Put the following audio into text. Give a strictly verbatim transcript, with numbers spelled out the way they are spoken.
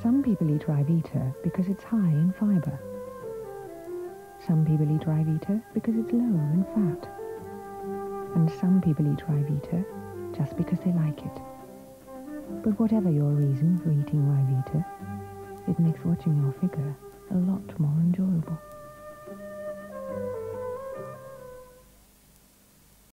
Some people eat Ryvita because it's high in fibre. Some people eat Ryvita because it's low in fat. And some people eat Ryvita just because they like it. But whatever your reason for eating Ryvita, it makes watching your figure a lot more enjoyable.